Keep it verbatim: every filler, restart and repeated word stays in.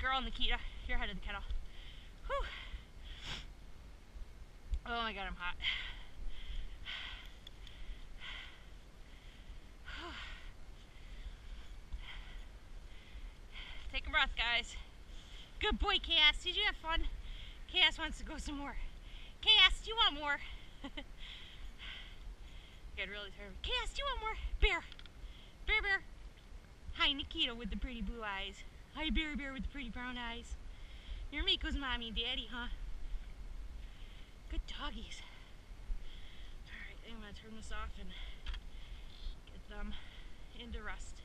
girl, Nikkita. You're head of the kennel. Whew. Oh my god, I'm hot. Take a breath, guys. Good boy, Khaos. Did you have fun? Khaos wants to go some more. Khaos, do you want more? Get really tired. Khaos, do you want more? Bear. Bear, bear. Hi, Nikkita with the pretty blue eyes. Hi, Bear, bear with the pretty brown eyes. You're Miko's mommy and daddy, huh? Good doggies. Alright, I'm going to turn this off and get them into rest.